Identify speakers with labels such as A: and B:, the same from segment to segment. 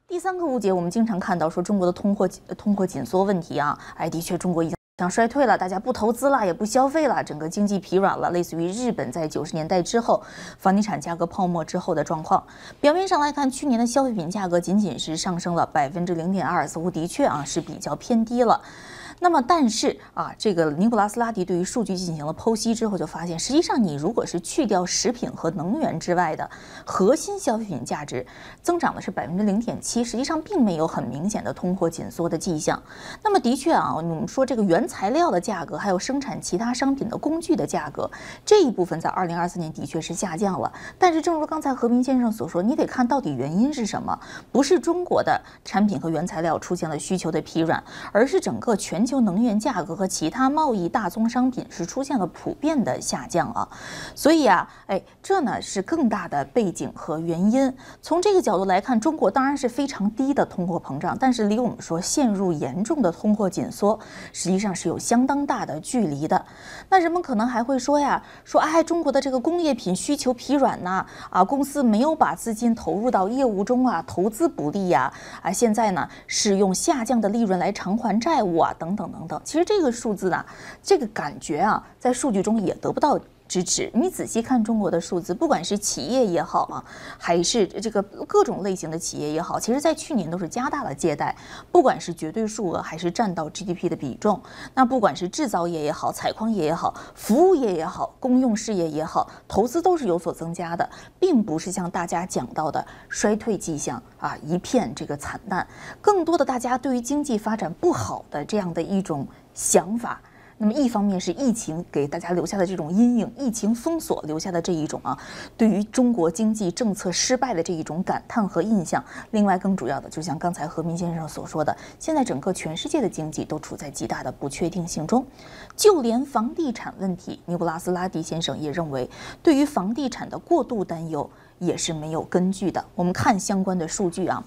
A: 第三个误解，我们经常看到说中国的通货紧缩问题啊，的确中国已经衰退了，大家不投资了，也不消费了，整个经济疲软了，类似于日本在90年代之后房地产价格泡沫之后的状况。表面上来看，去年的消费品价格仅仅是上升了0.2%，似乎的确是比较偏低了。那么，但是这个尼古拉斯拉蒂对于数据进行了剖析之后，就发现，实际上你如果是去掉食品和能源之外的核心消费品价值增长的是0.7%，实际上并没有很明显的通货紧缩的迹象。那么，的确我们说这个原材料的价格，还有生产其他商品的工具的价格这一部分，在2024年的确是下降了。但是，正如刚才何明先生所说，你得看到底原因是什么，不是中国的产品和原材料出现了需求的疲软，而是整个全球能源价格和其他贸易大宗商品是出现了普遍的下降啊，所以这呢是更大的背景和原因。从这个角度来看，中国当然是非常低的通货膨胀，但是离我们说陷入严重的通货紧缩，实际上是有相当大的距离的。那人们可能还会说中国的这个工业品需求疲软呐，公司没有把资金投入到业务中投资不利现在呢是用下降的利润来偿还债务等等等等。其实这个数字呢，这个感觉在数据中也得不到支持。你仔细看中国的数字，不管是企业也好还是这个各种类型的企业也好，其实在去年都是加大了借贷，不管是绝对数额还是占到 GDP 的比重。那不管是制造业也好，采矿业也好，服务业也好，公用事业也好，投资都是有所增加的，并不是像大家讲到的衰退迹象一片这个惨淡。更多的大家对于经济发展不好的这样的一种想法。那么一方面是疫情给大家留下的这种阴影，疫情封锁留下的这一种对于中国经济政策失败的这一种感叹和印象。另外更主要的，就像刚才何明先生所说的，现在整个全世界的经济都处在极大的不确定性中，就连房地产问题，尼古拉斯拉蒂先生也认为，对于房地产的过度担忧也是没有根据的。我们看相关的数据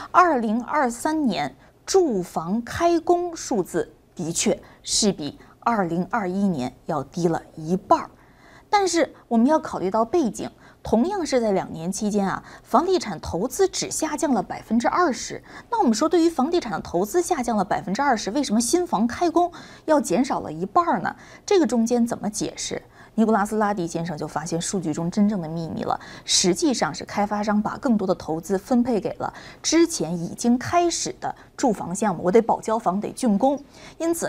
A: 2023年住房开工数字的确是比2021年要低了一半，但是我们要考虑到背景，同样是在2年期间房地产投资只下降了20%。那我们说，对于房地产的投资下降了20%，为什么新房开工要减少了一半呢？这个中间怎么解释？尼古拉斯拉蒂先生就发现数据中真正的秘密了，实际上是开发商把更多的投资分配给了之前已经开始的住房项目，我得保交房，得竣工。因此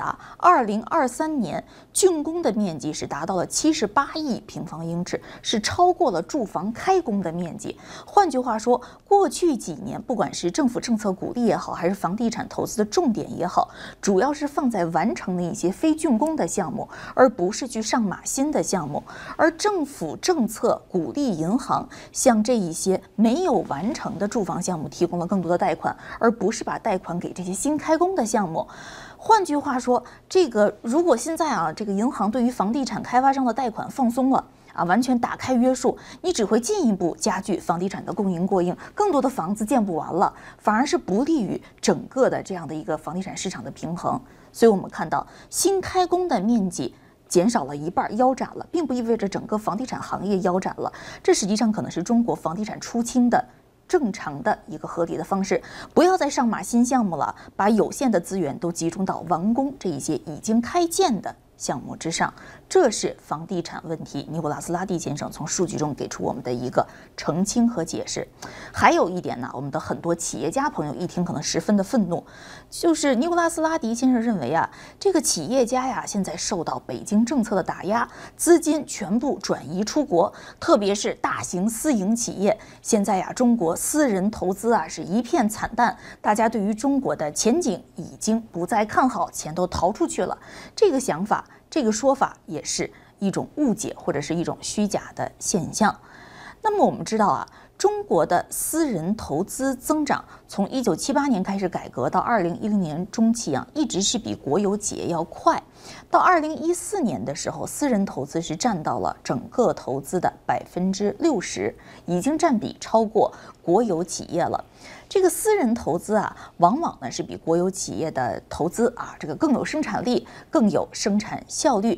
A: 2023年竣工的面积是达到了78亿平方英尺，是超过了住房开工的面积。换句话说，过去几年不管是政府政策鼓励也好，还是房地产投资的重点也好，主要是放在完成的一些非竣工的项目，而不是去上马新的项目。而政府政策鼓励银行向这一些没有完成的住房项目提供了更多的贷款，而不是把贷款给这些新开工的项目。换句话说，如果现在这个银行对于房地产开发商的贷款放松了完全打开约束，你只会进一步加剧房地产的供应过硬，更多的房子建不完了，反而是不利于整个的这样的一个房地产市场的平衡。所以我们看到新开工的面积减少了一半，腰斩了，并不意味着整个房地产行业腰斩了，这实际上可能是中国房地产出清的正常的一个合理的方式，不要再上马新项目了，把有限的资源都集中到完工这一些已经开建的项目之上。这是房地产问题，尼古拉斯拉蒂先生从数据中给出我们的一个澄清和解释。还有一点呢，我们的很多企业家朋友一听可能十分的愤怒，就是尼古拉斯拉蒂先生认为这个企业家现在受到北京政策的打压，资金全部转移出国，特别是大型私营企业，现在中国私人投资是一片惨淡，大家对于中国的前景已经不再看好，钱都逃出去了。这个想法，这个说法也是一种误解或者是一种虚假的现象。那么我们知道中国的私人投资增长从1978年开始改革到2010年中期一直是比国有企业要快。到2014年的时候，私人投资是占到了整个投资的60%，已经占比超过国有企业了。这个私人投资往往呢是比国有企业的投资这个更有生产力，更有生产效率。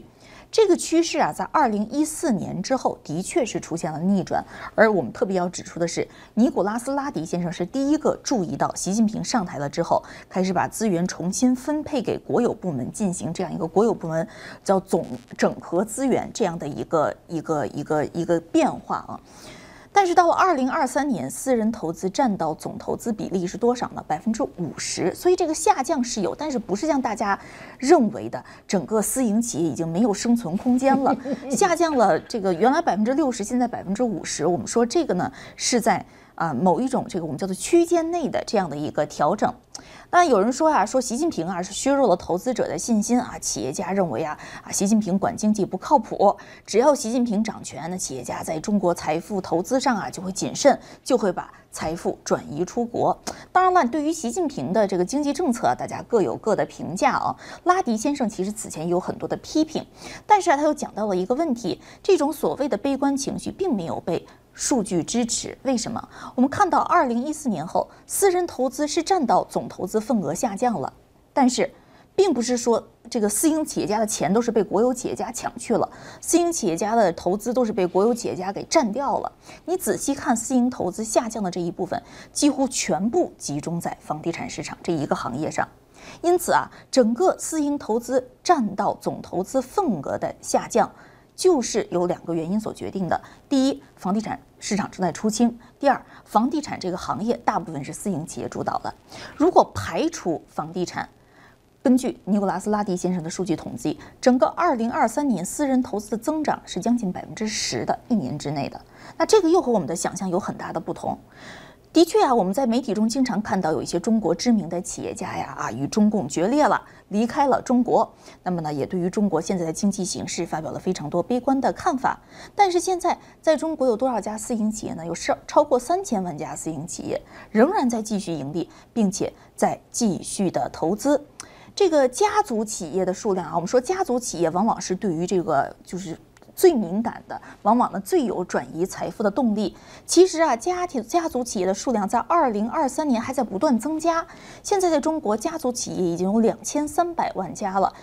A: 这个趋势啊，在2014年之后的确是出现了逆转。而我们特别要指出的是，尼古拉斯·拉迪先生是第一个注意到习近平上台了之后，开始把资源重新分配给国有部门，进行这样一个国有部门叫整合资源这样的一个变化啊。但是到了2023年，私人投资占到总投资比例是多少呢？50%。所以这个下降是有，但是不是像大家认为的，整个私营企业已经没有生存空间了，下降了这个原来60%，现在50%。我们说这个呢是在某一种这个我们叫做区间内的这样的一个调整。当然有人说说习近平是削弱了投资者的信心企业家认为习近平管经济不靠谱，只要习近平掌权呢，企业家在中国财富投资上就会谨慎，就会把财富转移出国。当然了，对于习近平的这个经济政策大家各有各的评价拉迪先生其实此前有很多的批评，但是他又讲到了一个问题，这种所谓的悲观情绪并没有被数据支持。为什么？我们看到2014年后，私人投资是占到总投资份额下降了，但是并不是说这个私营企业家的钱都是被国有企业家抢去了，私营企业家的投资都是被国有企业家给占掉了。你仔细看私营投资下降的这一部分，几乎全部集中在房地产市场这一个行业上。因此整个私营投资占到总投资份额的下降，就是由2个原因所决定的。第一，房地产市场正在出清；第二，房地产这个行业大部分是私营企业主导的。如果排除房地产，根据尼古拉斯·拉迪先生的数据统计，整个2023年私人投资的增长是将近10%的，1年之内的。那这个又和我们的想象有很大的不同。的确我们在媒体中经常看到有一些中国知名的企业家与中共决裂了，离开了中国。那么呢，也对于中国现在的经济形势发表了非常多悲观的看法。但是现在在中国有多少家私营企业呢？有超过3000万家私营企业仍然在继续盈利，并且在继续的投资。这个家族企业的数量我们说家族企业往往是对于这个就是最敏感的，往往呢最有转移财富的动力。其实家族企业的数量在2023年还在不断增加，现在在中国家族企业已经有2300万家了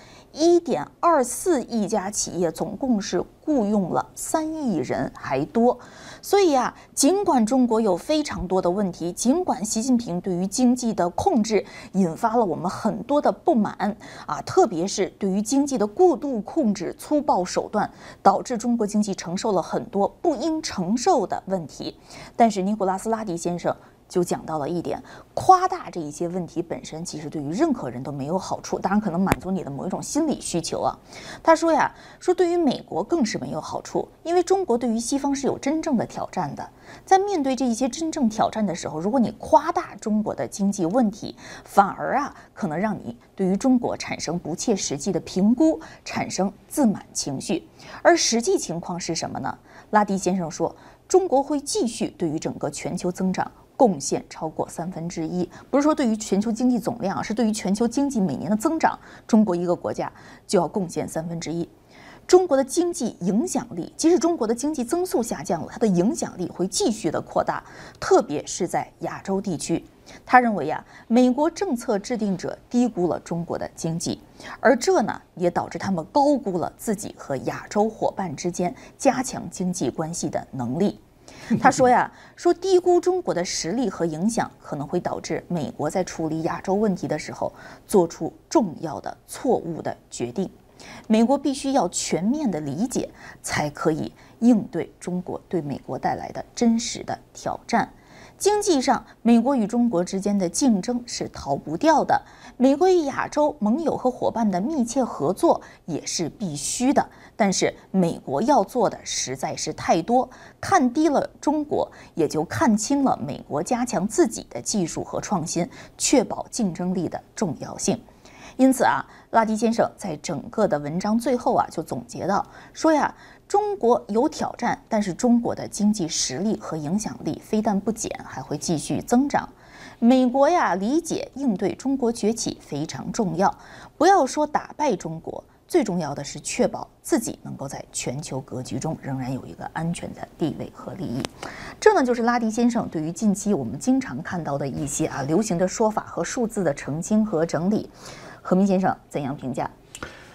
A: ，1.24亿家企业总共是雇佣了3亿人还多。所以尽管中国有非常多的问题，尽管习近平对于经济的控制引发了我们很多的不满特别是对于经济的过度控制、粗暴手段，导致中国经济承受了很多不应承受的问题。但是尼古拉斯·拉迪先生就讲到了一点，夸大这一些问题本身其实对于任何人都没有好处，当然可能满足你的某一种心理需求他说对于美国更是没有好处，因为中国对于西方是有真正的挑战的。在面对这一些真正挑战的时候，如果你夸大中国的经济问题，反而可能让你对于中国产生不切实际的评估，产生自满情绪。而实际情况是什么呢？拉迪先生说，中国会继续对于整个全球增长贡献超过1/3，不是说对于全球经济总量，是对于全球经济每年的增长，中国一个国家就要贡献1/3。中国的经济影响力，即使中国的经济增速下降了，它的影响力会继续的扩大，特别是在亚洲地区。他认为美国政策制定者低估了中国的经济，而这呢也导致他们高估了自己和亚洲伙伴之间加强经济关系的能力。他说低估中国的实力和影响，可能会导致美国在处理亚洲问题的时候做出重要的错误的决定。美国必须要全面的理解，才可以应对中国对美国带来的真实的挑战。经济上，美国与中国之间的竞争是逃不掉的，美国与亚洲盟友和伙伴的密切合作也是必须的。但是美国要做的实在是太多，看低了中国，也就看清了美国加强自己的技术和创新，确保竞争力的重要性。因此拉迪先生在整个的文章最后就总结到说中国有挑战，但是中国的经济实力和影响力非但不减，还会继续增长。美国理解应对中国崛起非常重要，不要说打败中国，最重要的是确保自己能够在全球格局中仍然有一个安全的地位和利益。这呢就是拉迪先生对于近期我们经常看到的一些流行的说法和数字的澄清和整理。何明先生怎样评价？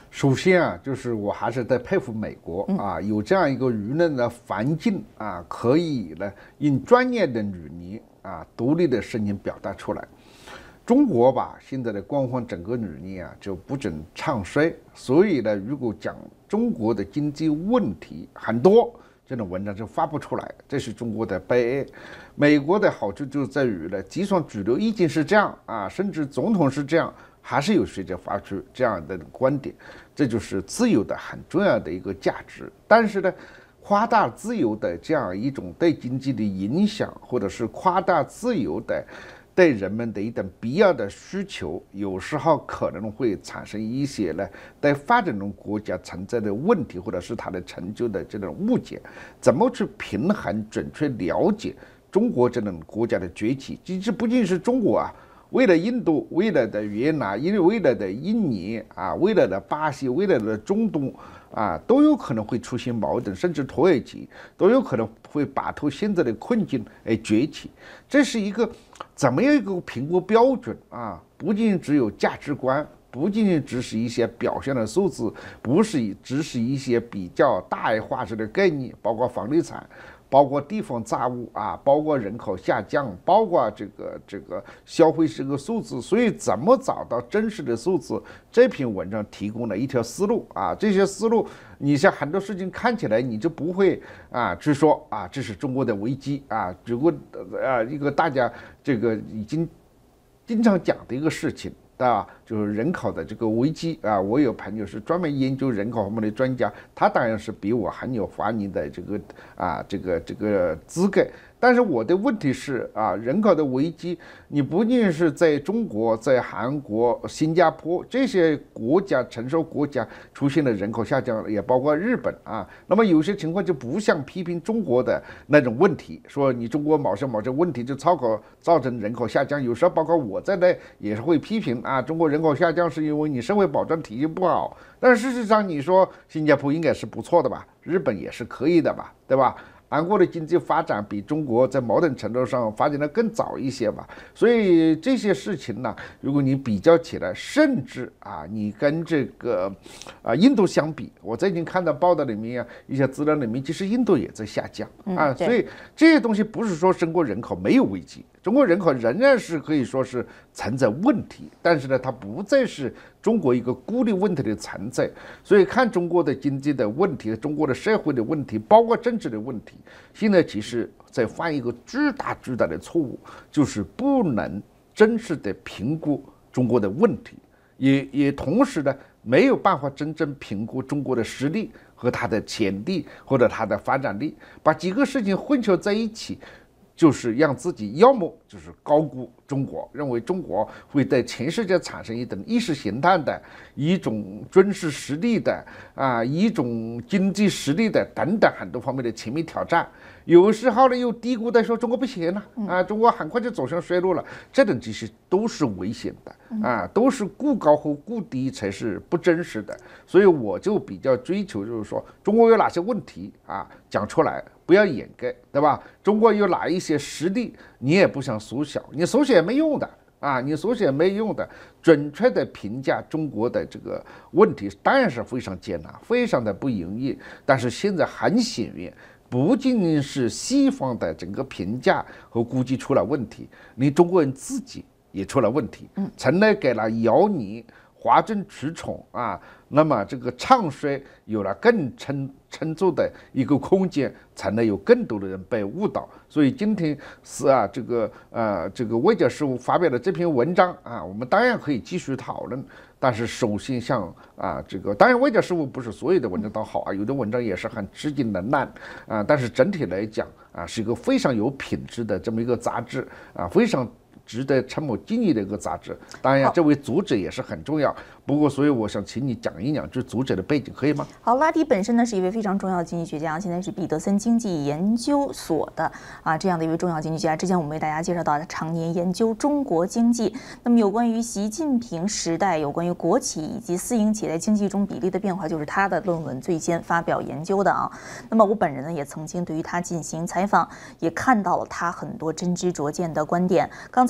B: 首先啊，就是我还是在佩服美国啊，有这样一个舆论的环境啊，可以呢，用专业的语言啊，独立的声音表达出来。中国吧，现在的官方整个理念啊，就不准唱衰，所以呢，如果讲中国的经济问题很多，这种文章就发不出来，这是中国的悲哀。美国的好处就在于呢，就算主流意见是这样啊，甚至总统是这样，还是有学者发出这样的观点，这就是自由的很重要的一个价值。但是呢，夸大自由的这样一种对经济的影响，或者是夸大自由的对人们的一种必要的需求，有时候可能会产生一些呢对发展中国家存在的问题，或者是它的成就的这种误解。怎么去平衡、准确了解中国这种国家的崛起？这不仅是中国啊，未来印度、未来的越南、未来的印尼啊、未来的巴西、未来的中东啊，都有可能会出现矛盾，甚至土耳其都有可能会摆脱现在的困境而崛起。这是一个怎么样一个评估标准啊？不仅只有价值观，不仅仅只是一些表现的数字，不是只是一些比较大而化之的概念，包括房地产，包括地方债务啊，包括人口下降，包括这个消费这个数字。所以怎么找到真实的数字？这篇文章提供了一条思路啊，这些思路，你像很多事情看起来你就不会啊去说啊这是中国的危机啊，只不过一个大家这个已经经常讲的一个事情。啊，就是人口的这个危机啊！我有朋友是专门研究人口方面的专家，他当然是比我很有发言的这个资格。但是我的问题是啊，人口的危机，你不仅是在中国、在韩国、新加坡这些国家成熟国家出现了人口下降，也包括日本啊。那么有些情况就不像批评中国的那种问题，说你中国某些问题就造成人口下降。有时候包括我在内也是会批评啊，中国人口下降是因为你社会保障体系不好。但是事实上，你说新加坡应该是不错的吧，日本也是可以的吧，对吧？韩国的经济发展比中国在某种程度上发展的更早一些吧，所以这些事情呢，如果你比较起来，甚至啊，你跟这个印度相比，我最近看到报道里面一些资料里面，其实印度也在下降啊，所以这些东西不是说中国人口没有危机，中国人口仍然是可以说是存在问题，但是呢，它不再是中国一个孤立问题的存在。所以看中国的经济的问题、中国的社会的问题，包括政治的问题，现在其实在犯一个巨大的错误，就是不能真实的评估中国的问题，也同时呢没有办法真正评估中国的实力和它的潜力或者它的发展力，把几个事情混淆在一起。就是让自己要么就是高估中国，认为中国会对全世界产生一种意识形态的、一种军事实力的啊、一种经济实力的等等很多方面的全面挑战。有时候呢又低估的说中国不行了啊，中国很快就走向衰落了，这种其实都是危险的啊，都是估高和估低才是不真实的。所以我就比较追求就是说中国有哪些问题啊讲出来。不要掩盖，对吧？中国有哪一些实力，你也不想缩小，你缩小也没用的啊！你缩小也没用的。准确的评价中国的这个问题，当然是非常艰难，非常的不容易。但是现在很显然，不仅仅是西方的整个评价和估计出了问题，你中国人自己也出了问题，从来给了谣言。哗众取宠啊，那么这个唱衰有了更撑住的一个空间，才能有更多的人被误导。所以今天是啊，这个外交事务发表的这篇文章啊，我们当然可以继续讨论。但是首先像啊，这个当然外交事务不是所有的文章都好啊，有的文章也是很吃惊的烂啊。但是整体来讲啊，是一个非常有品质的这么一个杂志啊，非常值得陈某敬意的一个杂志。当然，这位作者也是很重要。不过，所以我想请你讲一讲这作者的背景，可以吗？
A: 好，拉迪本身呢是一位非常重要的经济学家，现在是彼得森经济研究所的这样的一位重要经济学家。之前我们为大家介绍到，他常年研究中国经济。那么有关于习近平时代，有关于国企以及私营企业在经济中比例的变化，就是他的论文最先发表研究的啊。那么我本人呢也曾经对于他进行采访，也看到了他很多真知灼见的观点。刚才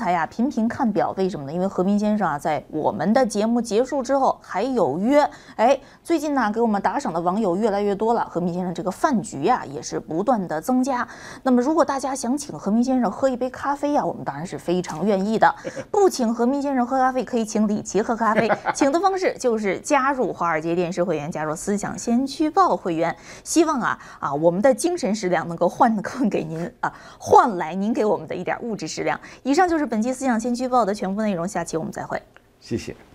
A: 台呀频频看表，为什么呢？因为何斌先生啊，在我们的节目结束之后还有约。哎，最近呢给我们打赏的网友越来越多了，何斌先生这个饭局呀也是不断的增加。那么如果大家想请何斌先生喝一杯咖啡呀，我们当然是非常愿意的。不请何斌先生喝咖啡，可以请李琦喝咖啡。请的方式就是加入华尔街电视会员，加入思想先驱报会员。希望我们的精神食粮能够换给您换来您给我们的一点物质食粮。以上就是本期思想先驱报的全部内容，下期我们再会。
B: 谢谢。